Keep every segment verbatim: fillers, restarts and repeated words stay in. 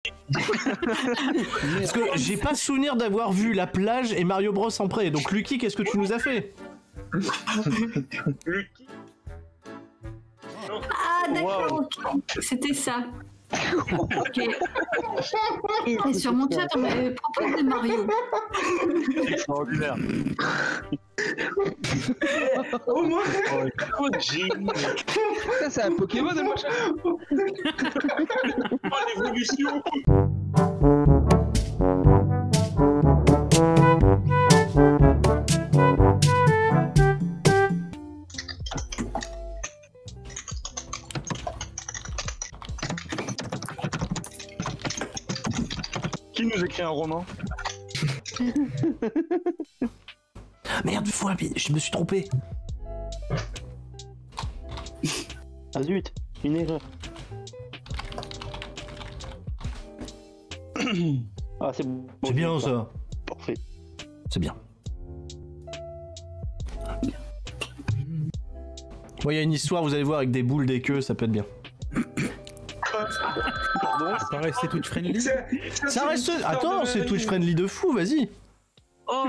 Parce que j'ai pas souvenir d'avoir vu la plage et Mario Bros en près. Donc Lucky, qu'est-ce que tu nous as fait? Lucky. Ah d'accord, wow. Ok. C'était ça. Ok. Et sur mon chat, on m'avait proposé Mario. Extraordinaire. Au moins, oh, génie. Ça, c'est un Pokémon de machin. Oh, l'évolution. Qui nous écrit un roman? Merde, fois, je me suis trompé. Ah zut, une erreur. Ah c'est bon. C'est bien ça. Parfait. C'est bien. Bon, il y a une histoire, vous allez voir, avec des boules, des queues, ça peut être bien. Pardon, ça reste Twitch friendly. Ça, ça reste. Attends, c'est Twitch friendly de fou, vas-y. Oh.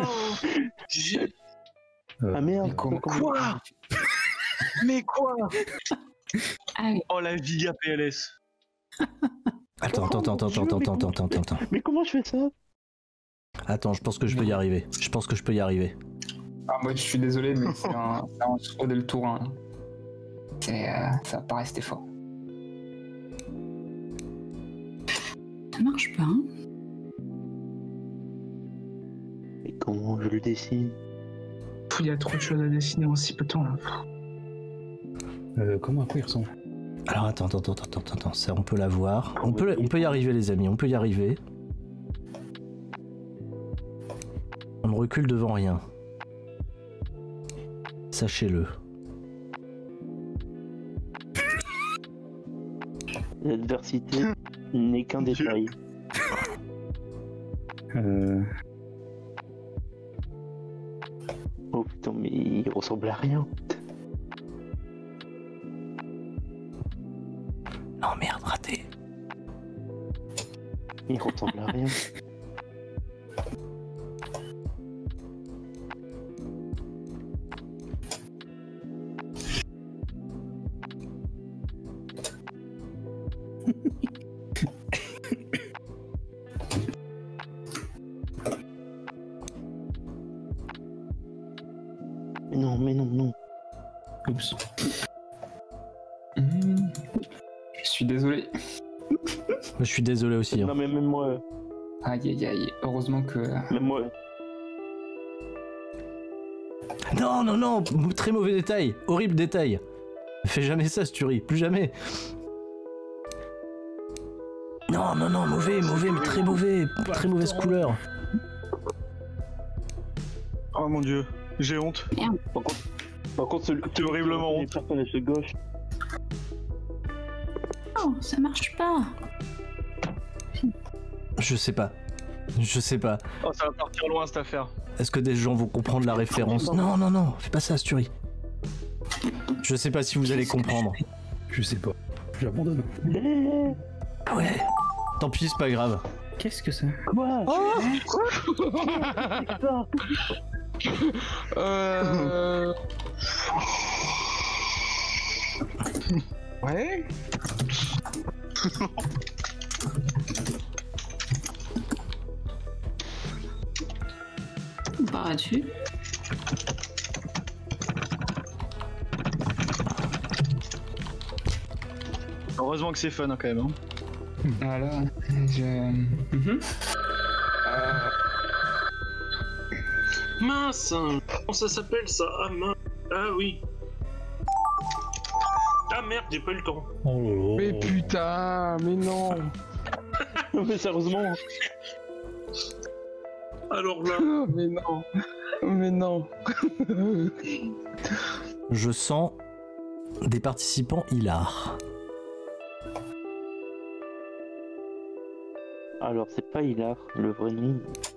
Euh, ah merde. Quoi, quoi Mais quoi Ah oui. Oh la Viga P L S. Attends, attends, attends, attends, attends, attends, attends, attends, attends. Mais comment je fais ça? Attends, je pense que je peux y arriver. Je pense que je peux y arriver. Ah moi je suis désolé mais c'est un, un fraude le tour. Hein. C'est, euh, ça va pas rester fort. Ça marche pas, hein? Mais comment je le dessine? Il y a trop de choses à dessiner en si peu de temps là. Euh, comment à quoi il ressemble? Alors attends, attends, attends, attends, attends, ça on peut la voir. On peut, on peut y arriver les amis, on peut y arriver. On ne recule devant rien. Sachez-le. L'adversité n'est qu'un détail. Euh... Oh putain, mais il ressemble à rien. Non merde, raté. Il ressemble à rien. Mais non, mais non, non. Oups. Mmh. Je suis désolé. Je suis désolé aussi. Hein. Non mais même moi. Aïe aïe aïe, heureusement que... Même moi. Non, non, non, très mauvais détail, horrible détail. Fais jamais ça, Sturi, plus jamais. Non, non, non, mauvais, mauvais, mais très mauvais, très mauvaise couleur. Oh mon dieu, j'ai honte. Merde. Par contre, par contre celui t'es horriblement honte. Personne se gauche. Oh, ça marche pas. Je sais pas. Je sais pas. Oh, ça va partir loin cette affaire. Est-ce que des gens vont comprendre la référence? Non, non, non, fais pas ça, Sturi. Je sais pas si vous allez comprendre. Je sais pas. J'abandonne. Ouais. Tant pis, c'est pas grave. Qu'est-ce que c'est? Quoi? Oh Euh... Ouais. On part là-dessus. Heureusement que c'est fun hein, quand même. Hein. Voilà, je... Mmh. Euh... Mince, comment ça s'appelle ça? Ah mince. Ah oui. Ah merde, j'ai pas eu le temps. Oh là là. Mais putain, mais non. Mais sérieusement. Alors là. Oh, mais non. Mais non. Je sens des participants hilars. Alors c'est pas Hilar, le vrai nom.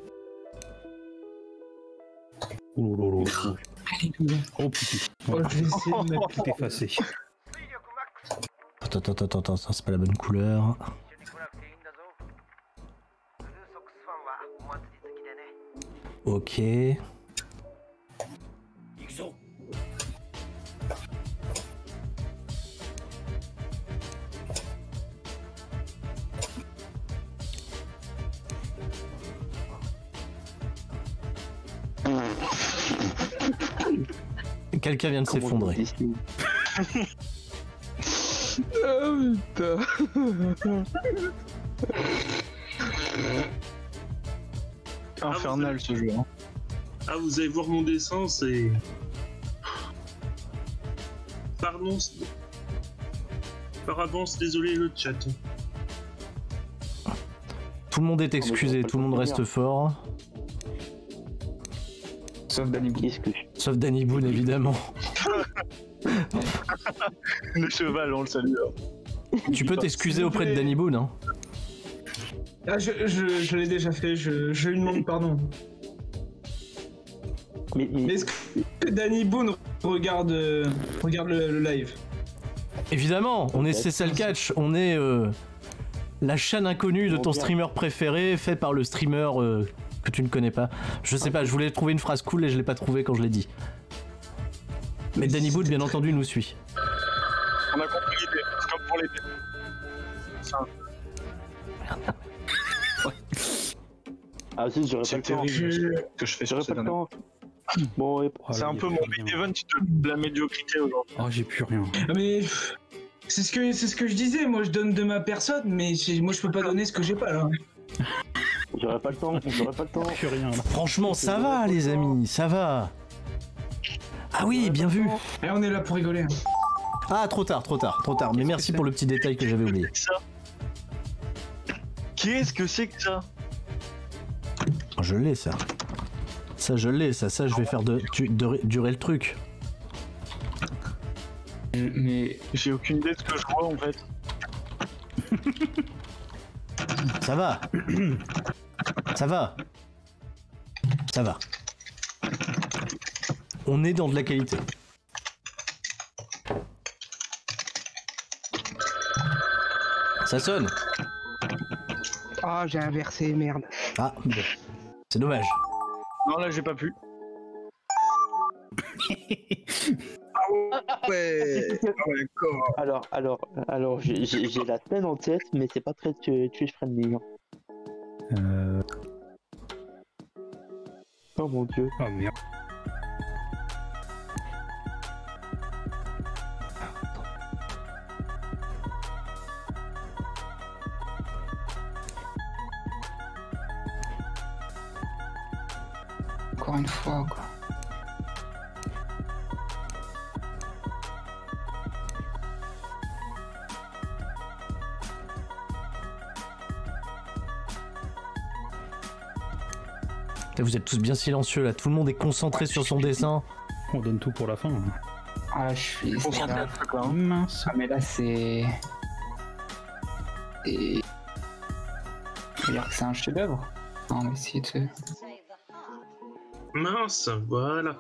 Oh là là là. Oh putain. Voilà, je vais essayer de mettre tout effacé. Attends, attends, attends, attends, c'est pas la bonne couleur. Ok. Quelqu'un vient de s'effondrer. Oh putain. Infernal ce jeu. Hein. Ah, vous allez voir mon dessin, c'est... Pardon, c'est- par avance, désolé le chat. Tout le monde est excusé, tout le monde reste fort. Sauf Danny Boone. Qu'est-ce que je... Sauf Danny Boone, évidemment. Le cheval, on le salue. hein. Tu peux t'excuser auprès de Danny Boone, hein. Ah, je, je, je l'ai déjà fait, je, je lui demande pardon. Mais, mais... Mais est-ce que Danny Boone regarde, euh, regarde le, le live? Évidemment, on est C'est ça le catch, on est euh, la chaîne inconnue de ton streamer préféré, fait par le streamer euh, que tu ne connais pas. Je sais pas, je voulais trouver une phrase cool et je l'ai pas trouvé quand je l'ai dit. Mais Danny Boone, bien entendu, nous suit. On a compris l'idée, c'est comme pour l'été. Ça. Ah si, j'aurais pas le temps. terrible que je fais sur J'aurais pas cette le temps. Bon, ouais. Oh là, C'est un y a peu plus mon rien. main event de la médiocrité aujourd'hui. Oh, j'ai plus rien. Ah, mais pff, c'est ce que c'est ce que je disais, moi je donne de ma personne, mais j'ai- moi je peux pas donner ce que j'ai pas là. J'aurais pas le temps, j'aurais pas le temps. Plus rien là. Franchement, ça va, les amis, ça va. Ah oui, bien vu. Et on est là pour rigoler. Ah, trop tard, trop tard, trop tard. Mais merci pour le petit détail que j'avais oublié. Ça. Qu'est-ce que c'est que ça? Je l'ai, ça. Ça, je l'ai, ça, ça, je vais faire de, tu- de- durer le truc. Mais J'ai aucune idée de ce que je vois en fait. Ça va. Ça va. Ça va. On est dans de la qualité. Ça sonne. Ah, j'ai inversé, merde. Ah, bon. C'est dommage. Non là j'ai pas pu. Ouais, d'accord. Alors, alors, alors, j'ai j'ai- j'ai la scène en tête, mais c'est pas très tu- Twitch friendly. hein. Euh... Oh mon dieu. Oh merde. encore une fois, quoi. Là, vous êtes tous bien silencieux là, tout le monde est concentré sur son dessin. On donne tout pour la fin. hein. Ah, je suis. On c'est s'en là. fout, quoi, hein. Mince. Ah, mais là, c'est. Et. Faut dire que c'est un chef-d'œuvre. On va essayer de. Mince, voilà.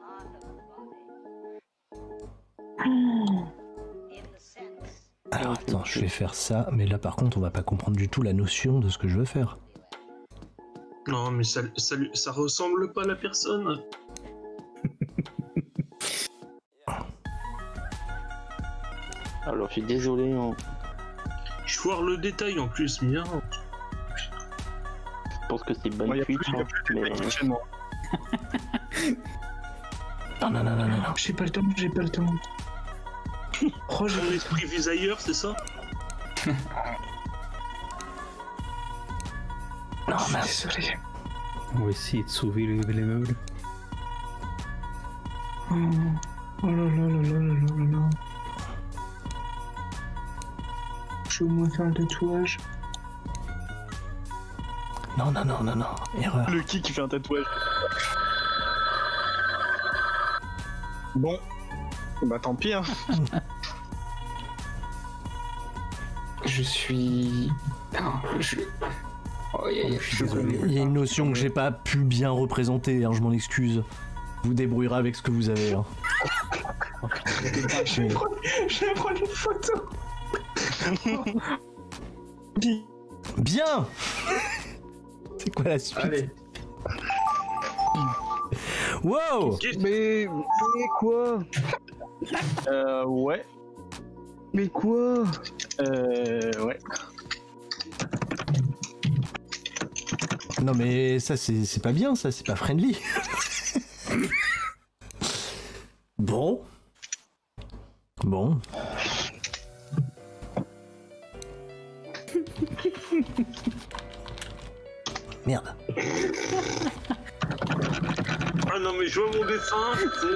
Alors attends, je vais faire ça, mais là par contre on va pas comprendre du tout la notion de ce que je veux faire. Non, mais ça, ça, lui- ça ressemble pas à la personne. Alors, je suis désolé. hein. Je vois le détail en plus, bien. Je pense que c'est Moi, bonne y a plus, Twitch, y a hein, plus de mais technique chez moi. Non, non, non, non, non, non. J'ai pas le temps, j'ai pas le temps. Oh, j'ai Mon esprit vise ailleurs, c'est ça? Non, mince. désolé. On va essayer de sauver les, les meubles. Oh, oh là là là là là là là là. Je vais au moins faire le tatouage. Non, non, non, non, non, erreur. Le qui qui fait un tatouage. Bon. Bah tant pis hein. Je suis. Non, je. Oh, y a- y a- Je suis désolé. Il y a une notion que j'ai pas pu bien représenter, hein, je m'en excuse. Vous débrouillerez avec ce que vous avez. Hein. Je vais prendre, je vais prendre une photo. Bien. C'est quoi la suite? Allez. Wow. Mais, mais quoi? Euh, ouais. Mais quoi? Euh, ouais. Non mais ça c'est c'est pas bien, ça c'est pas friendly. Bon. Bon. Merde. Ah non mais je vois mon dessin,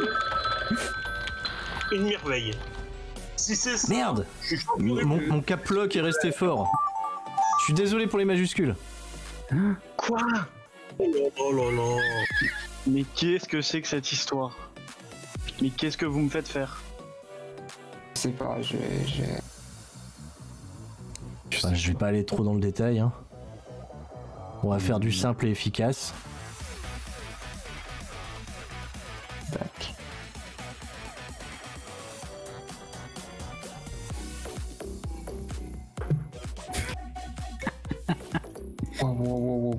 c'est une merveille. Si c'est ça. Merde. Je suis chaud pour Mon, les- mon cap lock est resté fort. Je suis désolé pour les majuscules. Quoi? Oh là là là là. Mais qu'est-ce que c'est que cette histoire? Mais qu'est-ce que vous me faites faire? Je sais pas, je vais. Je... Enfin, je vais pas aller trop dans le détail. Hein. On va faire du simple et efficace. Tac. Wow, wow, wow, wow.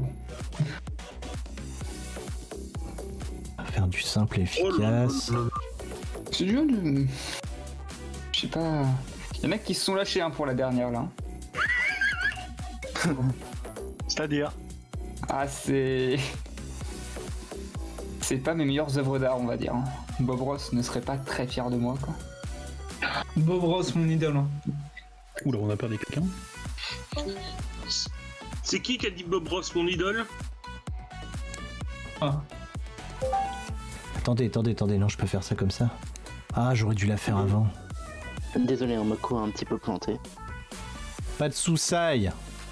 On va faire du simple et Oh là là efficace. là là. Ce jeu, le- je sais pas. Il y en a qui se sont lâchés hein, pour la dernière là. C'est-à-dire? Ah, c'est. C'est pas mes meilleures œuvres d'art, on va dire. hein. Bob Ross ne serait pas très fier de moi, quoi. Bob Ross, mon idole. Hein. Oula, on a perdu quelqu'un. C'est qui qui a dit Bob Ross, mon idole? Ah. Attendez, attendez, attendez, non, je peux faire ça comme ça. Ah, j'aurais dû la faire avant. Désolé, on m'a quoi un petit peu planté. Pas de sous-saille.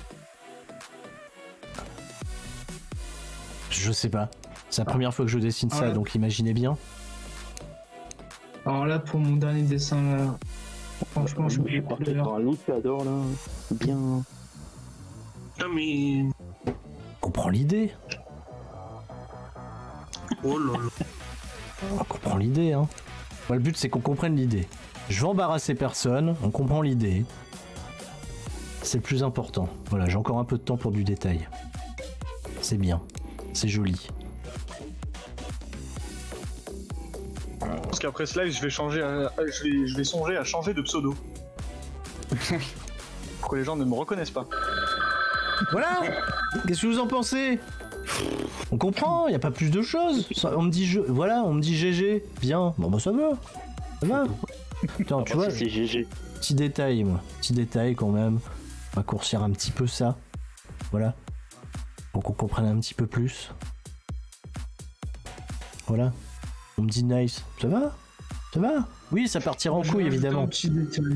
Je sais pas. C'est la première fois que je dessine Ah ça, ouais. donc imaginez bien. Alors là, pour mon dernier dessin, là, franchement, je Je suis peux parti par un loupéador là. Bien. Non mais... On comprend l'idée. Oh là là. On comprend l'idée, hein. Moi, le but, c'est qu'on comprenne l'idée. Je veux embarrasser personne, on comprend l'idée. C'est le plus important. Voilà, j'ai encore un peu de temps pour du détail. C'est bien. C'est joli. Parce qu'après ce live, je vais changer, à- à- je vais, je vais songer à changer de pseudo. Pour que les gens ne me reconnaissent pas. Voilà. Qu'est-ce que vous en pensez? On comprend, y a pas plus de choses. Ça, on me dit je... voilà, on me dit G G. Bien. Bon bah ça va. Ça va. Putain, tu vois, C'est G G. petit détail, moi. Petit détail quand même. Raccourcir un petit peu ça. Voilà. Pour qu'on comprenne un petit peu plus. Voilà. On me dit nice. Ça va? Ça va? Oui, ça partira en Je couille, rajoute évidemment. un petit détail.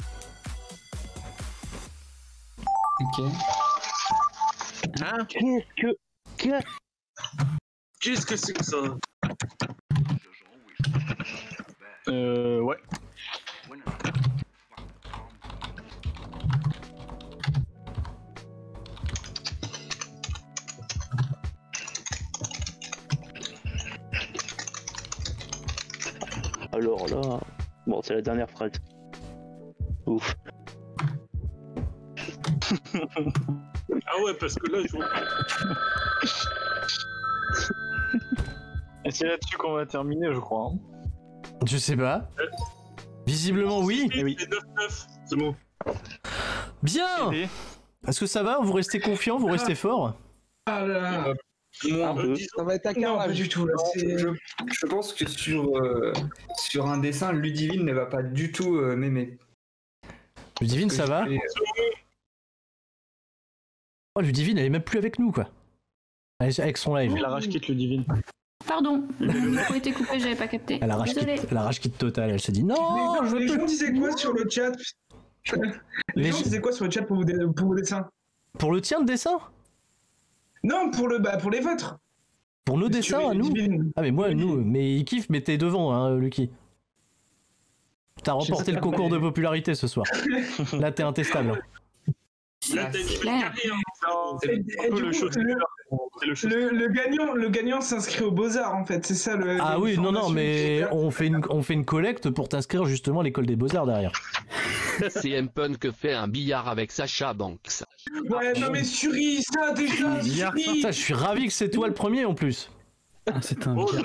Ok. Hein? Qu'est-ce que. que- Qu'est-ce que c'est que ça? Euh, ouais. Alors là. Bon, c'est la dernière phrase. Ouf. Ah ouais, parce que là, je vois... Et c'est là-dessus qu'on va terminer, je crois. hein. Je sais pas. Visiblement, oui. Eh oui. C'est neuf neuf, c'est bon. Bien. Et- Est-ce que ça va? Vous restez confiant? Vous restez fort? Ah là. Moi, peu. disons- Ça va être un Non, pas carnage. du tout. Là, Non, c'est- je, je pense que sur, euh, sur un dessin, Ludivine ne va pas du tout euh, m'aimer. Ludivine, ça va? Je fais- Oh, Ludivine, elle est même plus avec nous, quoi. Elle est avec son live. La rage quitte le divine. Pardon, le micro était coupé, j'avais pas capté. Elle a rage Désolée. quitte, elle a rage quitte totale. Elle se dit non, les, je veux les plus. gens disaient quoi sur le chat? Les, Les gens gens- disaient quoi sur le chat pour vos, dé- pour vos dessins? Pour le tien de dessin? Non, pour le bah pour les vôtres. Pour nos Sur dessins à les nous? divines. Ah, mais moi, Oui. nous, mais il kiffe, mais t'es devant, hein, Lucky. T'as remporté le pas, concours mais- de popularité ce soir. Là, t'es intestable. Là, t'as une C'est belle clair. carrière. Et, et Un peu du le coup, show. le, C'est le show. le, le gagnant, le gagnant s'inscrit aux Beaux-Arts en fait, c'est ça le. Ah oui, non, non, l'information qui mais est on fait, une, on fait une collecte pour t'inscrire justement à l'école des beaux-arts derrière. C M Punk fait un billard avec Sacha Banks. Ouais, non mais Suri, ça déjà, Billard, Suri. ça, je suis ravi que c'est toi le premier en plus. Ah, c'est un Oh, billard.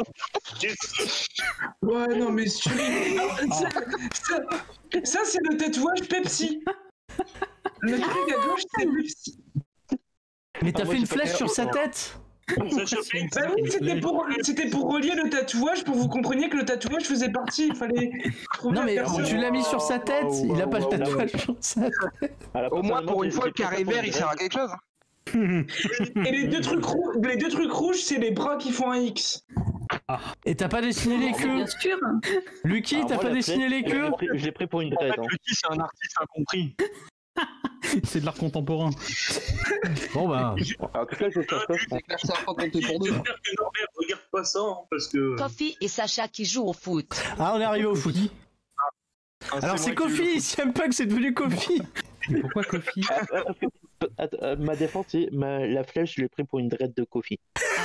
Ouais, non, mais sur... ça, ça, ça, c'est le tatouage Pepsi. Le truc à gauche, c'est Pepsi. Mais t'as Ah, moi, fait une j'ai pas flèche clair, sur sa moi. tête. Sacha Banks. Bah oui, c'était pour, c'était pour relier le tatouage, pour que vous compreniez que le tatouage faisait partie. Il fallait trouver Non la mais personne. tu l'as mis sur sa tête, il a pas le tatouage sur sa tête. Au moins, pour une fois, le carré vert, il sert à quelque chose. Et les deux trucs roux- les deux trucs rouges, c'est les bras qui font un X. Et t'as pas dessiné les queues? Bien sûr. Lucky, Alors, t'as moi, pas la dessiné flèche, les queues? je l'ai pris- Je l'ai pris pour une En fait, traite. Hein. Lucky, c'est un artiste incompris. C'est de l'art contemporain. Bon bah... En tout cas, je vais faire ça, je pense. J'espère que Norbert regarde pas ça, hein, parce que... Kofi et Sacha qui jouent au foot. Ah, on est arrivé au foot. Ah, Alors c'est moi qui ai eu Kofi, si M P U G c'est devenu Kofi. Mais pourquoi Kofi? Attends, euh, ma défense, c'est ma... la flèche, je l'ai pris pour une dread de Kofi.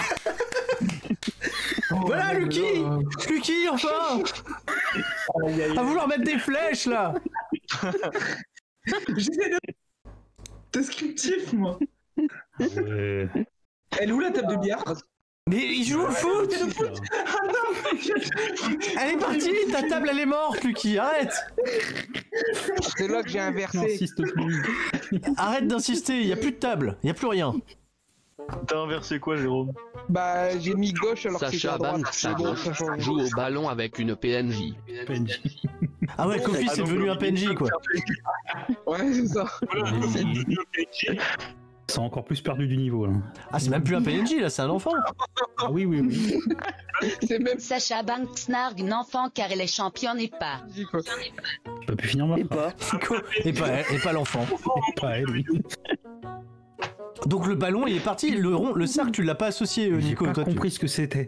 Voilà Lucky, Lucky enfin. À vouloir mettre des flèches là. J'essaie de. Descriptif, moi. Ouais. Elle est où la table de billard? Mais il joue au foot. Ah non, Elle est partie, ta table elle est morte Lucky, arrête. C'est là que j'ai inversé. N'insiste plus. Arrête d'insister, y a plus de table, y a plus rien. T'as inversé quoi, Jérôme? Bah, j'ai mis gauche alors que c'était Sacha à droite. Banks Mais bon, ça change. joue au ballon avec une P N J. P N J. Ah ouais, Kofi Ah, c'est donc, devenu un P N J quoi. Ouais, c'est ça. Voilà, c'est devenu un P N J. C'est encore plus perdu du niveau là. Ah c'est même plus un P N J là, c'est un enfant. Ah oui, oui, oui. C'est même Sacha Banks nargue une enfant car elle est championne et pas. dit quoi. J'ai pas pu finir ma Et phrase. pas. Et pas, et pas l'enfant. Pas elle, oui. Donc le ballon il est parti, le rond, le cercle tu l'as pas associé euh, J'ai Nico. pas Toi, tu- compris ce que c'était.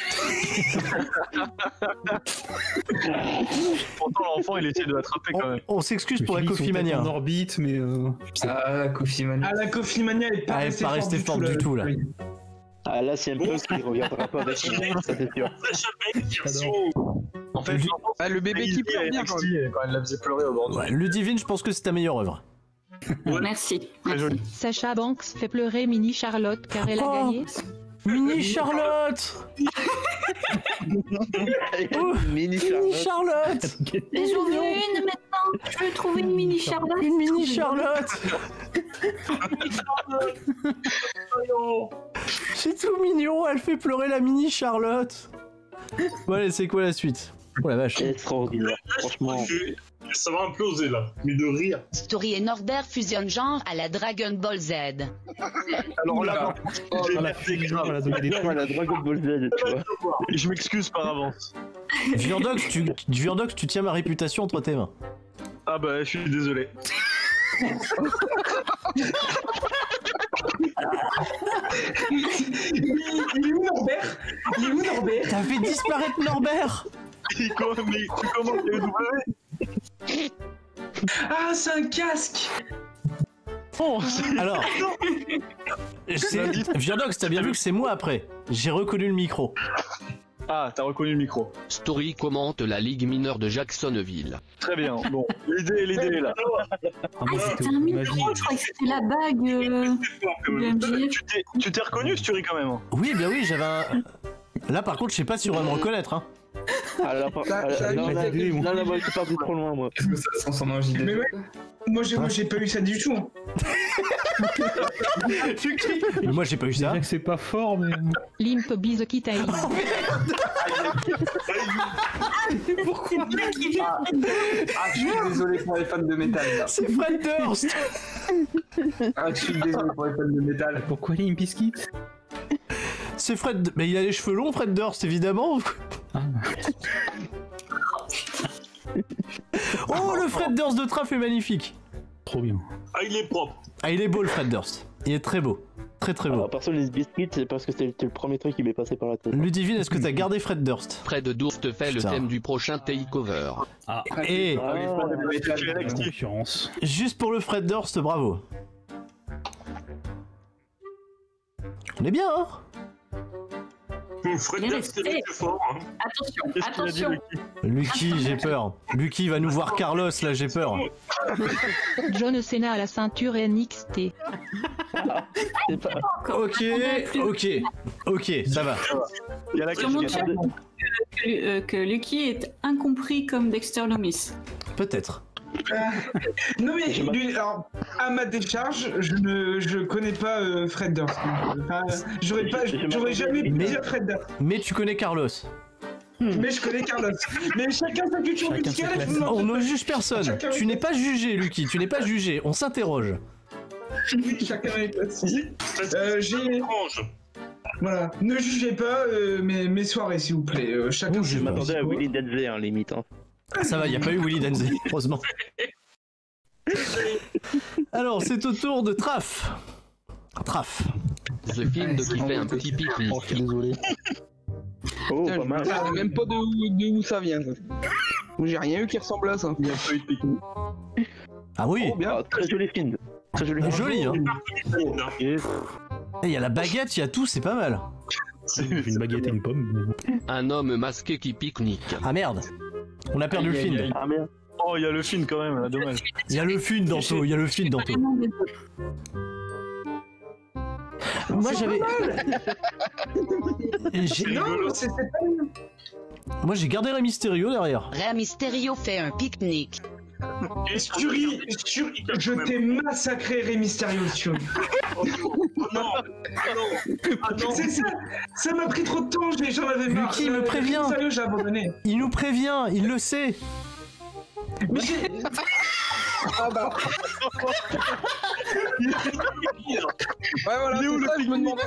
Pourtant, l'enfant, il essaie de l'attraper quand même. On, on s'excuse Je me pour la suis dit, ils sont Kofi Mania. peut-être en orbite, mais euh... Ah, la Kofi Mania. Ah, la Kofi Mania est pas Ah, elle est restée pas forte restée du forte tout, du tout, là. Ah là, c'est un peu qui reviendra pas avec moi, ça c'est sûr. Sacha Banks, version... En fait, Lui- Ah, le bébé qui pleure bien quand même. quand elle la faisait pleurer au bord du Ouais, le Divine, je pense que c'est ta meilleure œuvre. Merci. Très joli. Sacha Banks fait pleurer Mini Charlotte car elle a Oh. gagné. Mini Charlotte. Oh, Mini Mini Charlotte. Charlotte. Mais j'en veux une maintenant. Je veux trouver une mini Charlotte. Une mini Charlotte. C'est tout mignon, elle fait pleurer la mini Charlotte. Bon allez, c'est quoi la suite? Oh la vache. Extraordinaire, Là, je franchement. crois que ça va imploser, là. Mais de rire. Story et Norbert fusionnent genre à la Dragon Ball Z. Alors là, Oh, j'ai la la fusion, elle a donné des Non, trucs. la Dragon Ball Z, tu vois. Je m'excuse par avance. Viandox, tu, Viandox, tu tiens ma réputation entre tes mains. Ah bah, je suis désolé. Il est où Norbert? Il est où Norbert? T'as fait disparaître Norbert. Nico, mais tu commences les W. Ah, c'est un casque. Oh, c'est... Alors, c'est- Viandox, t'as bien vu que c'est moi après. J'ai reconnu le micro. Ah, t'as reconnu le micro. Story commente la Ligue mineure de Jacksonville. Très bien. Bon, l'idée, l'idée est là. Ah, Ah, moi, c'était au- un ma micro, vie. je croyais que c'était la bague euh, de M J F. Tu t'es, tu t'es reconnu, Story, quand même. Oui, bien oui, j'avais un. Là par contre, je sais pas si on va me reconnaître. Hein. Ah là, pas- Ça- ah, ça- là, là, ça- là, là, là, moi, je suis parti trop loin, moi. Qu'est-ce que ça sent son J D? Mais ouais. Moi, j'ai, moi, j'ai pas eu ça du tout. Mais moi j'ai pas eu ça. Déjà que c'est pas fort, mais. Limp Bizkit Aïe. Pourquoi Ah, je suis désolé pour les fans de métal. Là. C'est Fred Durst. Ah, je suis désolé pour les fans de métal. Pourquoi Limp Bizkit? C'est Fred. Mais il a les cheveux longs, Fred Durst, évidemment. Ah. Oh, le Fred Durst de Traf est magnifique. Trop bien. Ah, il est propre. Ah, il est beau le Fred Durst. Il est très beau. Très très beau. Alors, perso, les biscuits, c'est parce que c'était c'était le premier truc qui m'est passé par la tête. Ludivine, est-ce que t'as gardé Fred Durst? Fred Durst fait le Putain. thème du prochain takeover. Ah, Et Ah, les fans de métal. c'est N X T. concurrence. juste pour le Fred Durst, bravo. On est bien, hein? Fred Bien Durst, c'est resté. le plus fort. Hein. Attention, Qu'est-ce qu'il a dit, attention. Lucky? Lucky, j'ai peur. Lucky va nous voir Carlos, là, j'ai peur. John Cena à la ceinture N X T. C'est pas... Ok, ok, ok, ça va. Il y a la Sur mon question. chat, que, euh, que Lucky est incompris comme Dexter Loomis. Peut-être. Euh, non mais lui, alors, à ma décharge, je ne je connais pas euh, Fred Durst. Enfin, j'aurais pas, j'aurais jamais pu Mais- dire Fred Durst. Mais tu connais Carlos. Mais je connais Carlos. Mais chacun sa culture Chacun musicale. ses je classes. vous en On prie. ne juge personne. Chacun Tu ses n'es pas jugé, Lucky. Tu n'es pas jugé. On s'interroge. Oui, chacun avec si. Euh, j'ai. Étrange. Voilà. Ne jugez pas euh, mes, mes soirées, s'il vous plaît. Euh, chacun. Oh, ses je Je m'attendais à goûts. Willy Denze, hein, limite. Hein. Ça va, il n'y a pas eu Willy Denze, heureusement. Alors, c'est au tour de Traf. Traf. The Find qui fait un petit pique-nique. Oh, je suis désolé. Oh, Putain, pas je mal. me souviens même pas de où, de où ça vient. Ça. J'ai rien eu qui ressemble à ça. Il y a pas eu de pique-nique. Ah oui, Oh, bien. Ah, très joli film. Très joli film. joli, hein. Et Et il y a la baguette, il y a tout, c'est pas mal. Une baguette et une pomme. Un homme masqué qui pique-nique. Ah merde. On a perdu le Aïe, aïe, film. aïe. Ah merde. Oh, il y a le film quand même, là, dommage. Il y a le film d'Anto, il y a le film d'Anto. Moi j'avais. J'ai- Non, c'est c'est pas. Moi j'ai gardé Rey Mysterio derrière. Rey Mysterio fait un pique-nique. Fury, Fury, je t'ai massacré, Rey Mysterio, Fury. Oh non, ah non, ah non. C'est ça, ça m'a pris trop de temps, j'ai- j'en avais marre. Lucky me Euh, prévient. Rey Mysterio, j'ai abandonné. Il nous prévient, il le sait. Mais j'ai. Ah bah. Ouais, voilà, Il est où, c'est le ça, je me demandais.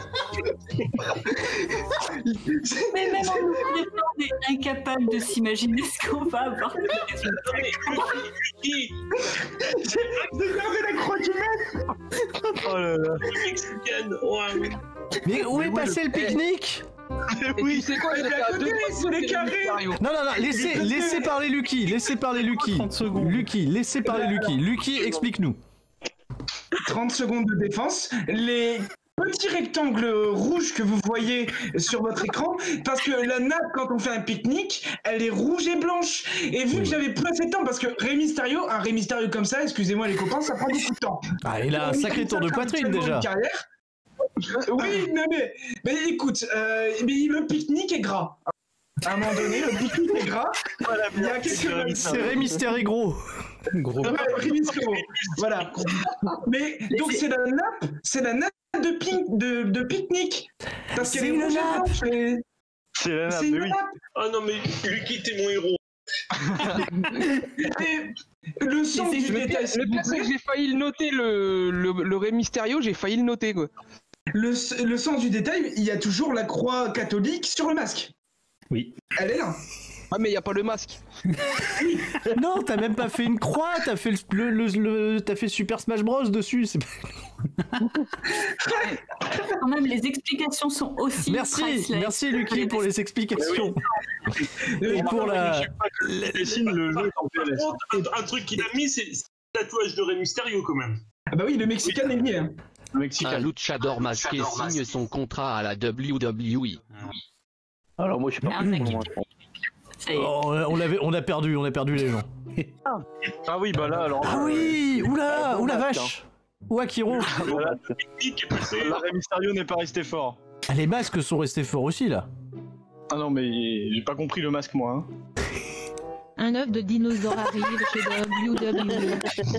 Mais même en nous préparant, on est incapable de s'imaginer ce qu'on va avoir. comme résultat. Lucky, J'ai gardé la croix du maître. Oh là là. le Mexicaine, ouais. Mais où est passé le pique-nique? Et tu sais quoi, Mais j'étais à à côté, deux c'est les carrés. Non, non, non, laissez, laissez parler Lucky, laissez parler Lucky. trente secondes. Lucky, laissez parler Lucky. Lucky, explique-nous. trente secondes de défense. Les petits rectangles rouges que vous voyez sur votre écran, parce que la nappe, quand on fait un pique-nique, elle est rouge et blanche. Et vu que j'avais plus assez de temps, parce que Rey Mysterio, un Rey Mysterio comme ça, excusez-moi les copains, ça prend beaucoup de temps. Ah, il a un sacré tour de poitrine déjà. Une carrière. Euh, Oui, non, mais, mais écoute, euh, mais le pique-nique est gras. À un moment donné, le pique-nique est gras. Il y a quelques... C'est Rey Mysterio gros. Gros. Ouais, Rey Mysterio. Voilà. Mais donc c'est la nappe, c'est la nappe de, pique- de, de pique-nique. Parce qu'elle C'est est une rouge et nappe. blanche, et- C'est la nappe, C'est une mais oui. nappe. Ah non, mais Lucky, t'es mon héros. Et le son du Le pire, détail, s'il le vous pire, c'est plaît. que j'ai failli le noter, le, le, le Rey Mysterio, j'ai failli le noter, quoi. Le, le sens du détail, il y a toujours la croix catholique sur le masque. Oui. Elle est là. Ah, mais y a pas le masque. Non, t'as même pas fait une croix, t'as fait le, le, le- t'as fait Super Smash Bros dessus. C'est pas- Quand même, les explications sont aussi. Merci, priceless. merci Lucky pour les explications. Et pour la. Le dessine le jeu en P L S. Un, un truc qu'il a mis, c'est c'est le tatouage de Rey Mysterio quand même. Ah bah oui, le Mexicain est lié. hein. Le Un Mexicain. luchador masqué signe son contrat à la W W E. Alors moi je suis pas Ah, plus mec. pour moi. Ça y est. Oh, on l'avait, on a perdu, on a perdu les gens. Ah oui, bah là, alors. Ah oui, oula, oula vache. Ou Akiro. Voilà. Lucky est passé. Le Rey Mysterio n'est pas resté fort. Ah, les masques sont restés forts aussi là. Ah non, mais j'ai pas compris le masque, moi. Hein. Un œuf de dinosaure arrive chez W W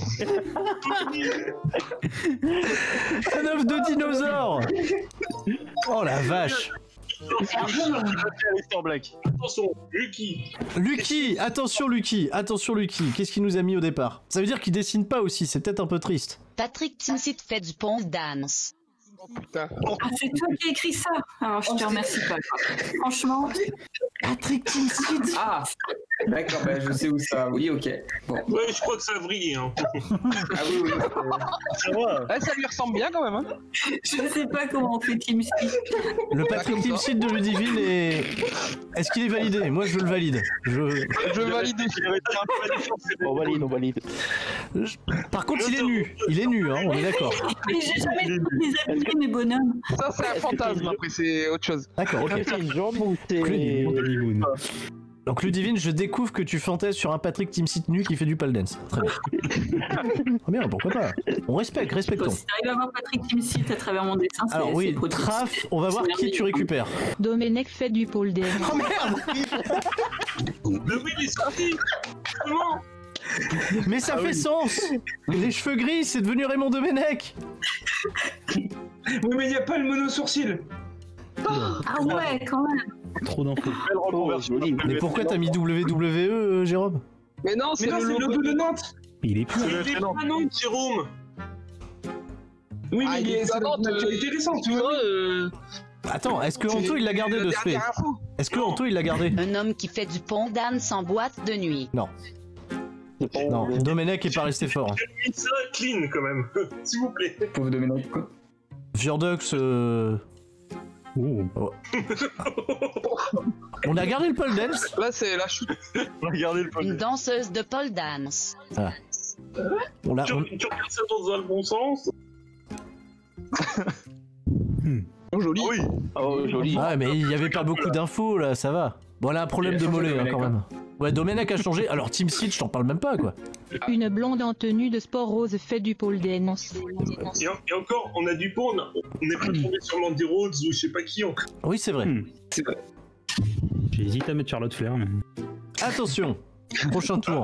E. Un œuf de dinosaure. Oh la vache. Mister Black. Attention, Lucky. Lucky, attention Lucky, attention Lucky. Qu'est-ce qu'il nous a mis au départ? Ça veut dire qu'il dessine pas aussi, c'est peut-être un peu triste. Patrick Timsit fait du pont dance. Putain. Ah, c'est toi qui as écrit ça. Alors, je te remercie pas. quoi. Franchement, Patrick Timsit. Ah, d'accord, bah, je sais où ça. Oui, ok. Bon. Ouais, je crois que ça a vrillé. Hein. Ah oui, oui. Ça va. Ouais, ça lui ressemble bien quand même, hein. je sais pas comment on fait Team Speak. Le Patrick comme ça. Timsit de Ludivine est. Est-ce qu'il est validé? Moi je le valide. Je... Je valide aussi. On valide, on valide. je- Par contre il est nu. Il est nu, hein, on est d'accord. Mais j'ai jamais les habillés, mes bonhommes. Ça, c'est un fantasme, après, c'est autre chose. D'accord, ok. C'est une jambe ou c'est. Que du honeymoon. Donc Ludivine, je découvre que tu fantasmes sur un Patrick Timsit nu qui fait du pole dance. Très bien. Ah bien, pourquoi pas. On respecte, respectons. Si t'arrives à voir Patrick Timsit à travers mon dessin, c'est... Alors oui, Traf, on va voir qui tu récupères. Domenech fait du pole dance. Oh merde. Mais oui, il est sorti. Comment? Mais ça Ah fait oui. sens. Les cheveux gris, c'est devenu Raymond Domenech. Oui, mais il n'y a pas le mono-sourcil. Ah ouais, quand même. Trop d'infos. Oh, joli. Mais pourquoi t'as mis W W E, euh, Jérôme? Mais non, c'est Mais non, le c'est le logo. logo de Nantes. Il est plus. Il est pas non, Jérôme. Oui, Ah, mais il il est est- c'est Nantes, une actualité euh, récente, tu tu vois. vois, euh, Attends, est-ce que Anto il l'a gardé c'est de la ce fait? dernière info. Est-ce que Anto il l'a gardé? Un homme qui fait du pont d'âne sans boîte de nuit. Non. Non, Domenech est pas resté fort. J'ai mis ça clean quand même, s'il vous plaît. Pauvre Domenech, quoi. Viordox, euh... Oh. oh. On a gardé le pole dance. Là, c'est la chute. On a gardé le Une pole. danseuse de pole dance. Ah. On l'a. Tu, on- tu regardes ça dans le bon sens. Oh, joli. Oui. Oh, joli. Ah mais il y avait pas beaucoup d'infos là, ça va. Bon, elle a un problème de mollet hein, quand même. Ouais, Domenech a changé. Alors Team Seed, je t'en parle même pas quoi. Une blonde en tenue de sport rose fait du pole dance. Et, en- et encore, on a du pont, on a- on n'est pas tombé sur Mandy Rhodes ou je sais pas qui encore. Oui, c'est vrai. Hmm. J'hésite à mettre Charlotte Flair, mais. Attention, prochain tour.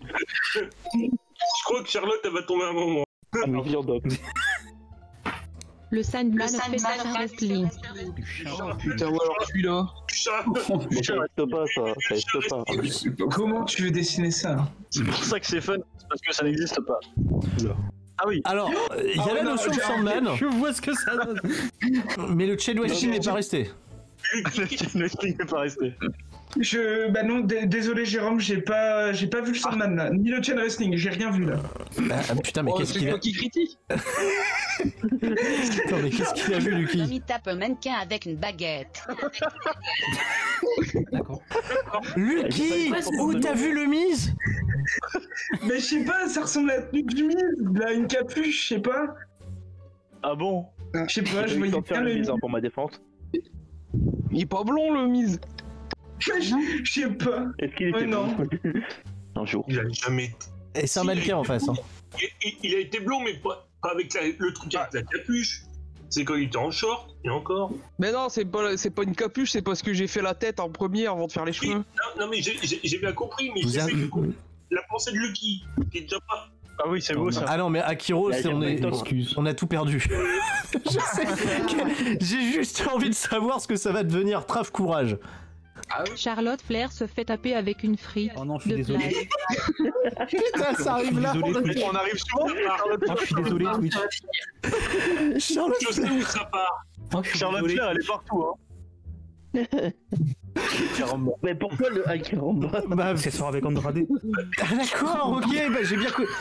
Je crois que Charlotte, elle va tomber un moment. Ah, mais Viordox. Le Sandman fait Sacha Wrestling. Putain, ouais, alors celui-là. Mais ça reste pas, ça. Ça reste pas. Comment tu veux dessiner ça? C'est pour ça que c'est fun, c'est parce que ça n'existe pas. Ah oui. Alors, euh, il y a Ah, la non, notion de j'ai- Sandman, Je vois ce que ça donne. mais le Chad Westing n'est pas resté. Le wrestling n'est pas resté. Je, bah non, d- désolé Jérôme, j'ai pas, j'ai pas vu le Sandman là, ni le chain wrestling, j'ai rien vu là. Ah, putain, mais Oh, qu'est-ce c'est qu'il a... toi qui critique. Attends, mais qu'est-ce qu'il a vu, L'homme Lucky? il tape un mannequin avec une baguette. D'accord. Lucky, où t'as vu le mise? Mais je sais pas, ça ressemble à la tenue du mise, là, une capuche, je sais pas. Ah bon? Je sais pas, je J'ai voyais sortir bien le le mise mise. hein, pour ma défense. Il est pas blond, le mise. Je je sais pas. Est-ce qu'il était Ouais, non. bon Un jour. Il a jamais. Et c'est un mannequin en face. Hein. Il, il- il a été blond, mais pas, pas avec la- le truc avec la capuche. C'est quand il était en short, et encore. Mais non, c'est pas, c'est pas une capuche, c'est parce que j'ai fait la tête en premier avant de faire les Oui, cheveux. non, non, mais j'ai- j'ai j'ai bien compris, mais Vous j'ai avez- fait la pensée de Lucky, qui est déjà pas. Ah oui, c'est beau ça. Ah non, mais Akiro, Là, c'est- on, j'ai est, pas d'excuses. on a tout perdu. Je sais que- J'ai juste envie de savoir ce que ça va devenir. Trave courage. Charlotte Flair se fait taper avec une frite Oh non, je suis de désolé. plage. Putain, ça arrive là. Désolé, Twitch. On arrive souvent par Oh, je suis désolé, Twitch. Charlotte Je sais où ça part. Oh, je suis Charlotte désolé. Flair, elle est partout, hein. Caramba. Mais pourquoi le ah, caramba? Bah, C'est soir avec Andrade. ah, d'accord, ok, bah j'ai bien... co-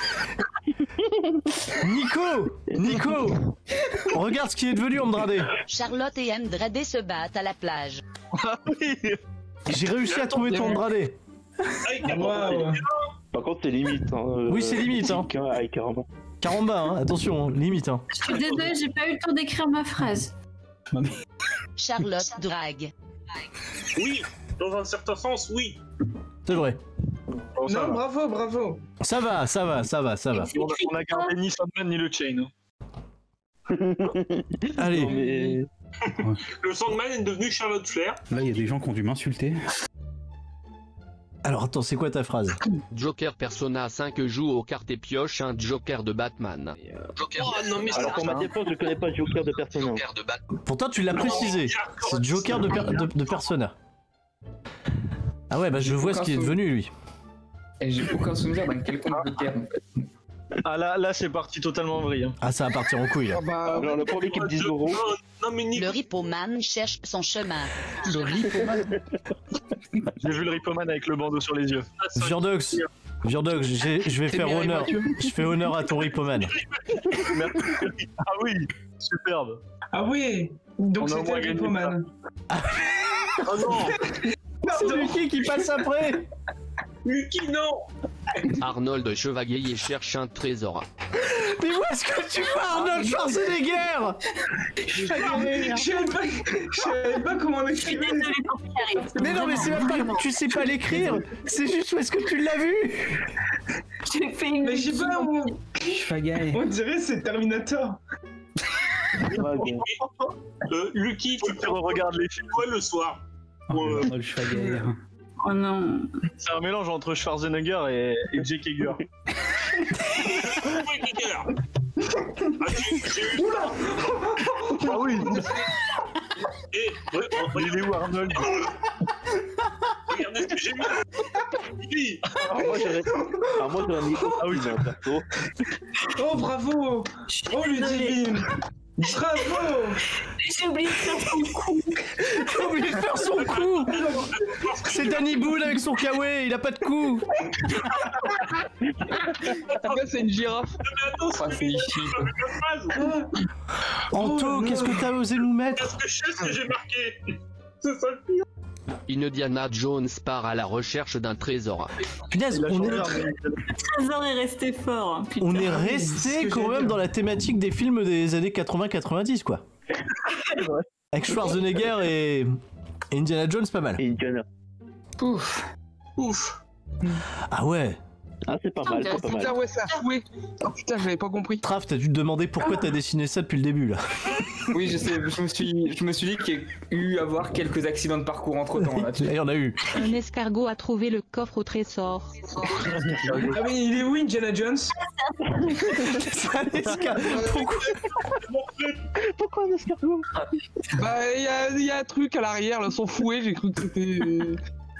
Nico Nico regarde ce qui est devenu Andrade. Charlotte et Andrade se battent à la plage. Ah oui. J'ai réussi à trouver ton Andrade. Waouh. Par contre, c'est limite. Hein, euh, Oui, c'est limite, hein. Ah, caramba. Caramba, hein, attention, limite. Hein. Je suis désolée, j'ai pas eu le temps d'écrire ma phrase. Charlotte drague. Oui, dans un certain sens, oui. C'est vrai. Bon, ça Non, va. bravo, bravo. Ça va, ça va, ça va, ça va. On a, on a gardé ni Sandman ni le Chain. hein. Allez. Non, mais... Le Sandman est devenu Charlotte Flair. Là, il y a des gens qui ont dû m'insulter. Alors attends, c'est quoi ta phrase? Joker Persona cinq joue aux cartes et pioche un Joker de Batman. Oh non, mais Alors ça. pour ma défense, je connais pas Joker de Persona. Pourtant tu l'as précisé. C'est Joker de, per- de, de Persona. Ah ouais, bah je vois ce qu'il est devenu lui. Et j'ai aucun souvenir d'un quelconque Joker. en fait. Ah là, là c'est parti totalement vrille. Hein. Ah ça va partir en couille là. Ah bah, Alors le premier qui me dit euros. Non, non, mais Nico, Le ripoman cherche son chemin. le ripoman. J'ai vu le Ripoman avec le bandeau sur les yeux. Viordox, Viordox, j'ai- je vais C'est faire Mireille honneur. Mathieu. Je fais honneur à ton Ripoman. Merci. Ah oui, superbe. Ah oui. Donc On a au c'était moins le gagné Ripoman. Oh non. C'est Lucky qui passe après. Lucky, non. Arnold Chevalier cherche un trésor. Mais où est-ce que tu vois Arnold Schwarzenegger? Je savais pas, je savais pas comment on écrivait. Mais non, mais c'est même pas tu sais pas l'écrire, c'est juste où est-ce que tu l'as vu? J'ai fait une. Mais je sais pas, on, Schwagaille. on dirait c'est Terminator. Euh, Lucky, tu te regardes les films quoi le soir? Oh, le Schwagaille. Oh non. C'est un mélange entre Schwarzenegger et, et Jake Hager. Ah, j'ai j'ai eu ça. Ah oui. Et ouais, Il est où Arnold? regardez ce que j'ai mis. Oui. Alors moi j'aurais Alors moi j'aurais mis Ah oui, Optime, perso. Oh bravo. Oh Ludivine. Bravo. J'ai oublié de faire son coup. J'ai oublié de faire son coup. C'est Danny Boone avec son kawaii, il a pas de cou. Ah, c'est une girafe. Mais attends, Ah, c'est c'est une ici. phrase. Anto, qu'est-ce que t'as osé nous mettre? Est-ce que je sais ce que j'ai marqué? C'est ça le pire. Indiana Jones part à la recherche d'un trésor. Punaise, on est, Le trésor est resté fort. hein, putain. on est c'est resté ce que quand j'allais même dire. dans la thématique des films des années quatre-vingts quatre-vingt-dix quoi. Avec Schwarzenegger et... et Indiana Jones pas mal. Et Indiana. Ouf. Ouf. Ah ouais. Ah, c'est pas mal, c'est pas mal. Putain, ouais, ça a foué. Oh putain, j'avais pas compris. Traf, t'as dû te demander pourquoi t'as dessiné ça depuis le début là. Oui, je sais, je me suis, je me suis dit qu'il y a eu à avoir quelques accidents de parcours entre temps là. Il y en a eu. Un escargot a trouvé le coffre au trésor. Ah mais il est où Indiana Jones? C'est un esca- Pourquoi Pourquoi un escargot? Bah, il y a, y a un truc à l'arrière, là, son fouet, j'ai cru que c'était. euh,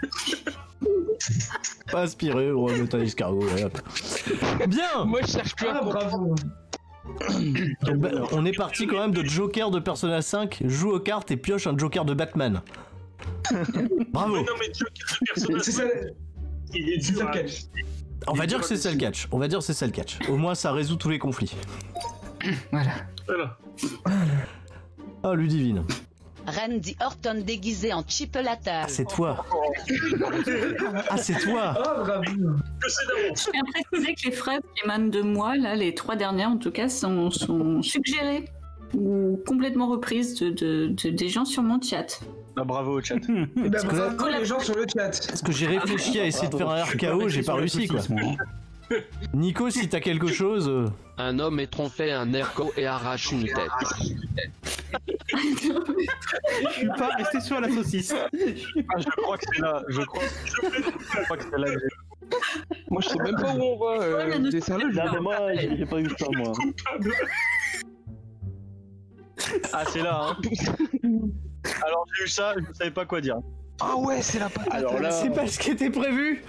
Pas aspiré, on va mettre un escargot. Allez, hop. Bien. Moi, je cherche plus à Ah bravo. Bah, on est parti quand même de Joker de Persona cinq, joue aux cartes et pioche un Joker de Batman. Bravo. Mais non, mais tu le personnage. C'est ça, Il est c'est dur. ça à- le catch. On va dire que c'est ça le catch. On va dire que c'est ça le catch. Au moins ça résout tous les conflits. Voilà. Voilà. Ah Ludivine. Randy Orton déguisé en Chipolata. Ah c'est toi. Ah c'est toi. Oh bravo. Que c'est d'avance. Je tiens à préciser que les phrases qui émanent de moi, là, les trois dernières en tout cas, sont, sont suggérées ou complètement reprises de, de, de- des gens sur mon chat. Bah, bravo au chat. Eh ben, que là- bravo les gens sur le chat. Parce que j'ai réfléchi à essayer de faire un R K O, j'ai pas réussi quoi. Nico, si t'as quelque chose. euh, Un homme est trompé un erco et arrache une tête. Je suis pas resté sur la saucisse. Ah, je crois que c'est là. Je crois, je crois que c'est là. que j'ai- Moi, je sais même pas où on va. Ouais, Euh, mais le ne- dessin là, je- Là, mais moi, j'ai j'ai pas eu ça, moi. Ah, c'est là, hein. Alors, j'ai eu ça, je savais pas quoi dire. Ah ouais, c'est la patate. Alors là, C'est pas ce qui était prévu.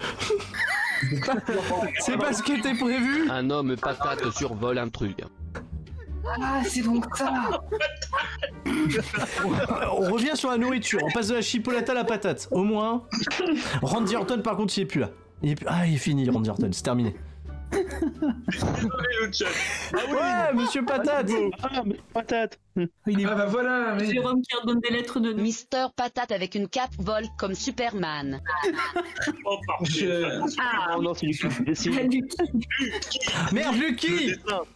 C'est pas ce qui était prévu. Un homme patate survole un truc. Ah c'est donc ça. On revient sur la nourriture, on passe de la chipolata à la patate. Au moins. Randy Orton par contre il est plus là. Il est plus... Ah il est fini Randy Orton, c'est terminé. Désolé le chat. Ouais monsieur patate. ah, mais patate. Ah bah voilà. Mais... Jérôme qui redonne des lettres de Mister Patate avec une cape vole comme Superman. Oh, parfait. Je... Ah, Oh non, c'est lui qui décide. Lucky. Merde Lucky.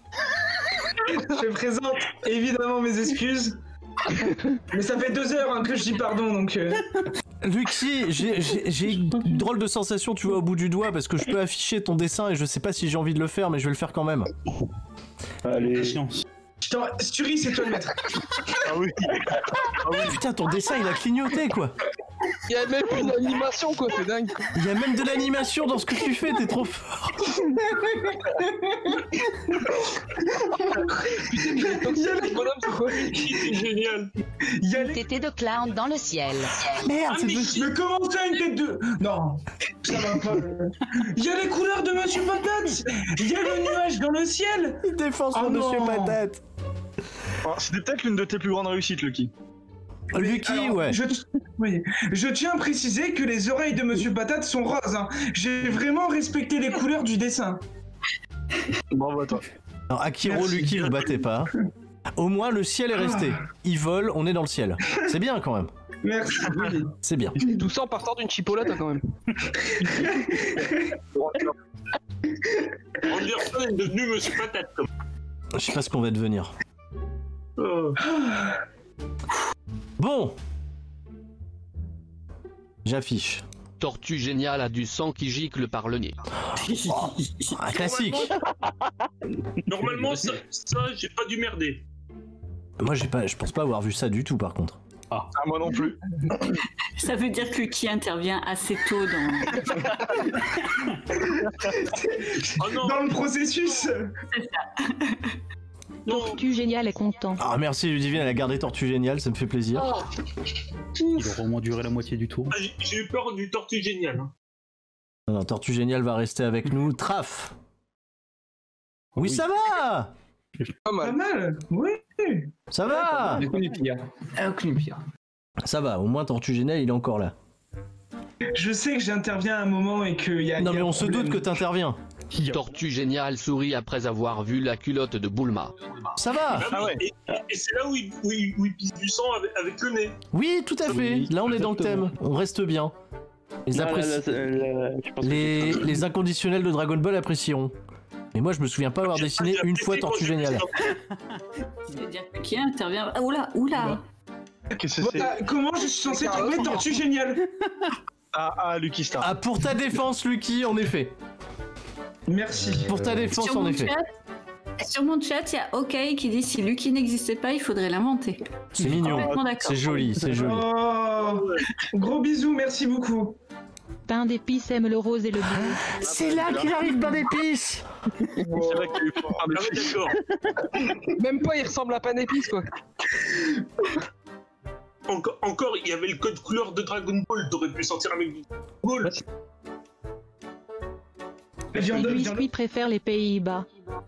je présente évidemment mes excuses. Mais ça fait deux heures hein, que je dis pardon donc. Euh... Lucky, j'ai- j'ai j'ai une drôle de sensation tu vois au bout du doigt parce que je peux afficher ton dessin et je sais pas si j'ai envie de le faire mais je vais le faire quand même. Allez. Patience. Je t'en... Sturi, c'est toi le maître. Ah oui. Putain ton dessin il a clignoté quoi. Il y a même une animation, quoi, c'est dingue. Il y a même de l'animation dans ce que tu fais, t'es trop fort. Putain, mais les toxiques, les bonhommes, c'est quoi? C'est génial. Il y a les... Tété de clown dans le ciel. Merde, Ah, c'est mais de... Mais comment ça une tête de... Non, ça va pas. Il y a les couleurs de Monsieur Patate. Il y a le nuage dans le ciel. Il défend sur Oh Monsieur non. Patate. Ah, c'était peut-être l'une de tes plus grandes réussites, Lucky. Lucky, Alors, ouais. Je, oui. Je tiens à préciser que les oreilles de Monsieur Patate sont roses. Hein. J'ai vraiment respecté les couleurs du dessin. Bravo à toi. Alors, Akiro, Merci. Lucky, vous battez pas. Au moins, le ciel est resté. Il vole, on est dans le ciel. C'est bien quand même. Merci. C'est bien. Tout ça en partant d'une chipolata quand même. Anderson est devenu Monsieur Patate. Comme. Je sais pas ce qu'on va devenir. Oh. Bon. J'affiche. Tortue géniale a du sang qui gicle par le nez. Oh, un classique. Normalement, ça, ça j'ai pas dû merder. Moi, j'ai pas, je pense pas avoir vu ça du tout, par contre. Ah, moi non plus. Ça veut dire que qui intervient assez tôt dans... Oh non. Dans le processus. C'est ça. Tortue génial est content. Ah, merci Ludivine, elle a gardé Tortue Génial, ça me fait plaisir. Oh. Il aura au moins duré la moitié du tour. Ah, j'ai- j'ai eu peur du Tortue Génial. Hein. Non, non, Tortue Génial va rester avec nous. Traf. Oui, oui. Ça va. Pas mal. Pas mal. Oui. Ça va. Aucune pire. Aucune pire. Ça va, au moins Tortue Génial, il est encore là. Je sais que j'interviens à un moment et qu'il y a. Non, y a mais on un se problème. doute que t'interviens. Tortue géniale sourit après avoir vu la culotte de Bulma. Ça va. Ah ouais. Et, et c'est là où il, où, il, où il pisse du sang avec, avec le nez. Oui, tout à fait. Oui, Là, on est dans le exactement. thème. On reste bien. Les, Là, là, appréci- là, là, je pense que les... c'est- les inconditionnels de Dragon Ball apprécieront. Mais moi, je me souviens pas avoir J'ai- dessiné j'ai une apprécié fois quand Tortue j'ai vu Génial. ça. C'est-à-dire que qui intervient... Ah, oula, oula. Qu'est-ce que c'est? Voilà, comment je suis censé trouver Tortue Génial? Ah, ah, Lucky Star. Ah, pour ta défense, Lucky, en effet. Merci. Pour ta défense, Sur en mon effet. chat, sur mon chat, il y a OK qui dit si Lucky n'existait pas, il faudrait l'inventer. C'est mignon. Complètement d'accord. C'est joli, c'est joli. Oh, gros bisous, merci beaucoup. Pain d'épices aime le rose et le bleu. C'est là qu'il arrive pain d'épices. C'est là qu'il y a eu pour faire des Ah oui, fils. d'accord. Même pas, il ressemble à pain d'épices quoi. Encore, encore, il y avait le code couleur de Dragon Ball. T'aurais pu sortir avec du Dragon Ball. Viens de- Les viens de- biscuits préfèrent les Pays-Bas.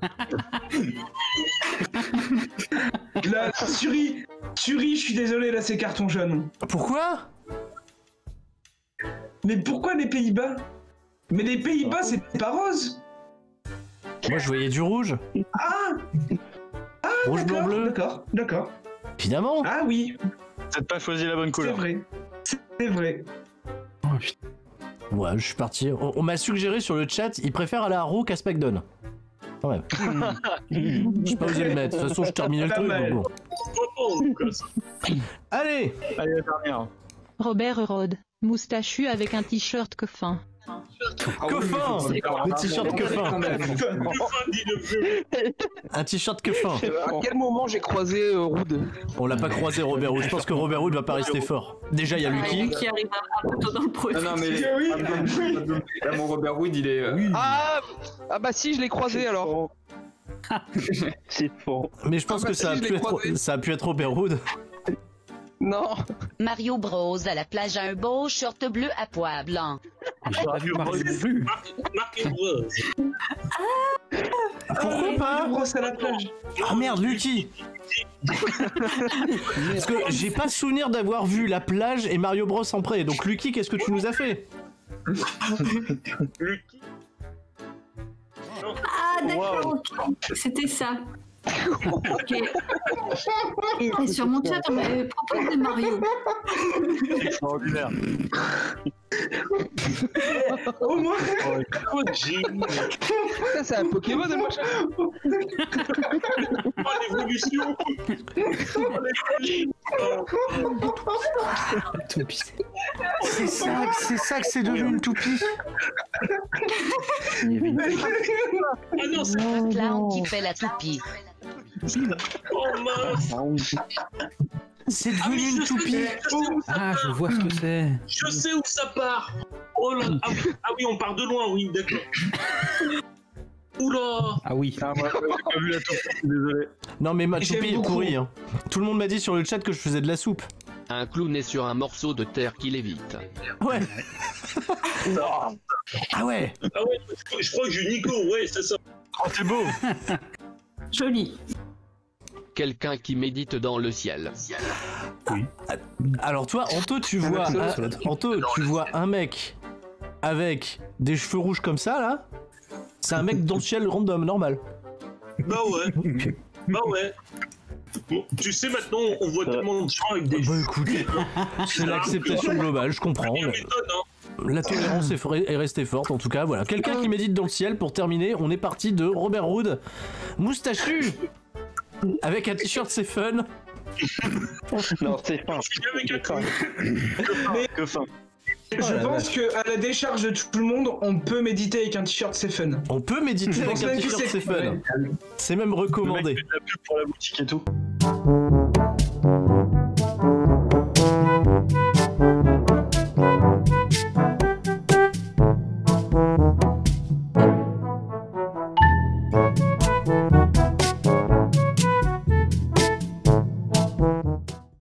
Là, Suri, Suri, je suis désolé, là c'est carton jaune. Pourquoi? Mais pourquoi les Pays-Bas? Mais les Pays-Bas, c'est pas rose. Moi, je voyais du rouge. Ah Ah, Rouge, blanc, d'accord, bleu. d'accord, d'accord. Évidemment. Ah oui, T'as pas choisi la bonne c'est couleur. vrai. C'est vrai. Ouais, je suis parti. On, on m'a suggéré sur le chat, il préfère aller à Raw qu'à SmackDown. Quand même. J'ai pas osé le mettre. De toute façon, je terminais le Pas truc. mal. donc bon. Pourquoi pas, en tout cas, ça. Allez. Allez, la dernière. Robert Rod, moustachu avec un t-shirt que fin. Coffin. Le t-shirt que fin. Enfin, dit le vieux. Un t-shirt que fin. À quel moment j'ai croisé euh, Rude? On l'a pas croisé Robert Hood. Je pense que Robert Hood va pas rester fort. Déjà, il y a Ah, Lucky. Lucky arrive un peu tôt dans le processus. Non, non, mais. Oui. Là, mon Robert Wood, il est. euh, Ah, ah bah si, je l'ai croisé alors. C'est fort. Mais je pense Ah bah que ça a, si, je pu l'ai être, croisé. ça a pu être Robert Hood. Non. Mario Bros à la plage a un beau short bleu à pois blanc. J'ai pas vu Mario non plus. Marc, Marc et Bros. Pourquoi pas? Brosse à la plage. Ah merde, Lucky. Parce que j'ai pas souvenir d'avoir vu la plage et Mario Bros en près. Donc Lucky, qu'est-ce que tu nous as fait? Lucky. Non. Ah d'accord, ok. C'était ça. Ok. Et sur mon chat, on m'avait proposé Mario. Extraordinaire. Au moins. Oh, génie. Ça, c'est un Pokémon de machin. Oh, l'évolution. Oh, l'évolution. C'est ça, c'est ça que c'est devenu une toupie. Ah non, c'est... Un clown qui fait la toupie. Oh mince. C'est Ah oui, devenu je une sais, toupie. je sais où ça Ah, je vois ce que c'est. Je sais où ça part. Oh là. Ah, oui, ah oui, on part de loin, oui, d'accord. Oula. Ah oui. Ah, moi, j'ai pas vu la tour, je suis désolé. Non mais ma J'aime toupie est beaucoup. pourrie. Hein. Tout le monde m'a dit sur le chat que je faisais de la soupe. Un clown est sur un morceau de terre qui lévite. Ouais. Ah ouais. Ah ouais, je crois que j'ai Nico, ouais, c'est ça. Oh, c'est beau. Joli. Quelqu'un qui médite dans le ciel. Alors toi, Anto, tu vois, un, Anto, tu vois un mec avec des cheveux rouges comme ça là. C'est un mec dans le ciel random, normal. Bah ouais. Bah ouais. Bon, tu sais, maintenant, on voit tellement de gens avec des... Bah écoutez, c'est l'acceptation globale, je comprends. Il y a méthode, hein. La tolérance est, for- est restée forte, en tout cas, voilà. Quelqu'un qui médite dans le ciel, pour terminer, on est parti de Robert Rood, moustachu, avec un t-shirt c'est fun. Non, c'est fin. Avec un Mais Que fin. je pense que à la décharge de tout le monde, on peut méditer avec un t-shirt c'est fun. On peut méditer Je avec pense un même que t-shirt c'est- c'est fun. ouais. C'est même Le mec recommandé. fait de la pub pour la boutique et tout.